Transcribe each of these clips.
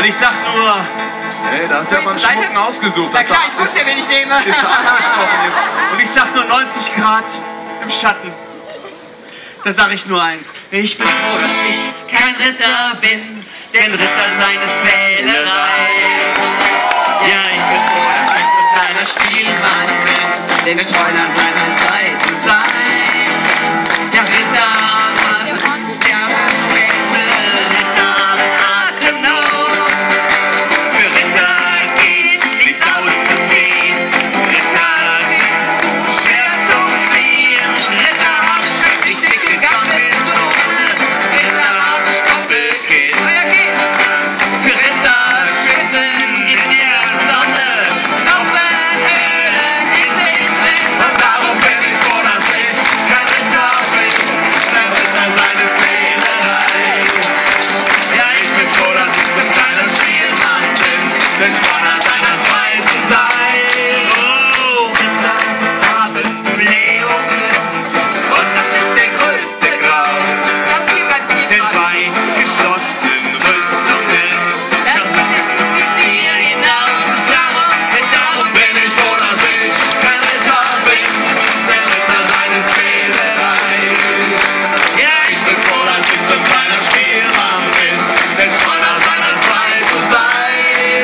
Und ich sag nur... Ey, da hast du ja mal einen Schmucken ausgesucht. Na klar, ich wusste ja, wen ich nehme. Und ich sag nur 90 Grad im Schatten. Da sag ich nur eins. Ich bin froh, dass ich kein Ritter bin, denn Ritter sein ist Quälerei. Ja, ich bin froh, dass ich so ein kleiner Spielmann bin, denn der Streuner seiner Zeit zu sein. Ja, Ritter machen derbe Späße, Ritter mit Atemnot. Für Ritter geht nicht auszuziehen, Ritter sind schwer zu ziehen. Ritter haben schrecklich dicke Gammelsohn, Ritter haben Stoppelkinn. Für Ritter schwitzen in der Sonne, Doppelhöhle in sich drin. Und darum bin ich froh, dass ich kein Ritter bin, der Ritter seine Quälerei. Ja, ich bin froh, dass ich so ein kleiner Spielmann bin, denn Streuner seiner frei zu sein. Oh, Ritter haben Blähungen und das ist der größte Graus. Denn bei geschlossenen Rüstungen da sitzen die Tiere hinaus. Darum bin ich froh, dass ich kein Ritter bin, der Ritter seines Quälerei. Ja, ich bin froh, dass ich so ein kleiner Spielmann bin, der Streuner seiner frei zu sein.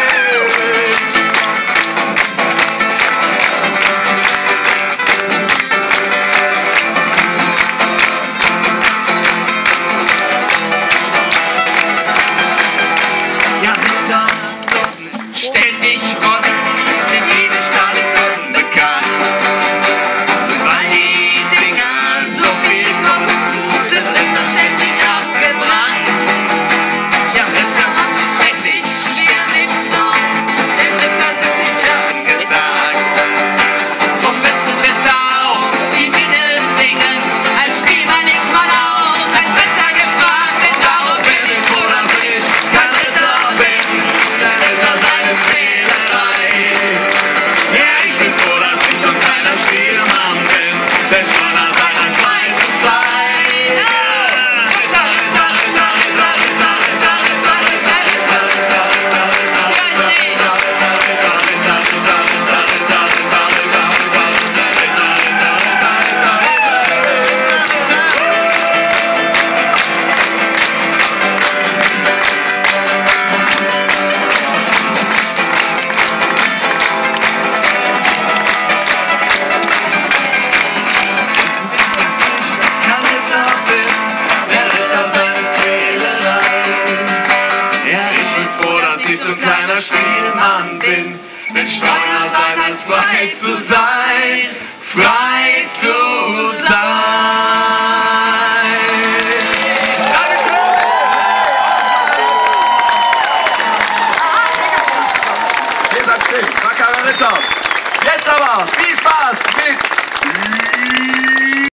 Ja, Ritter nutzen ständig Rost, denn jede Stahl ist unbekannt. Und weil die Dinger so viel kosten, sind Ritter ständig abgebrannt. Ja, Ritter haben ständig schwer mit Frauen, denn Ritter sind nicht angesagt. Drum müssen Ritter auch die Minne singen, als Spielmann ist man auch als Ritter gefragt. Denn darum bin ich froh, dass ich kein Ritter bin, der Ritter seines Quälerei. Ja, ich bin froh, dass ich so ein kleiner Spielmann bin, der Streuner seiner frei zu sein. Ritter, Ritter, Ritter, Ritter, Ritter, Ritter, Ritter, Ritter, Ritter, Ritter, kein Ritter bin, der Ritter seines Quälerei. Ja, ich bin froh, dass ich so ein kleiner Spielmann bin, mit Streuner seines frei zu sein, frei zu sein. Hier bleibt stehen. Wackerer Ritter.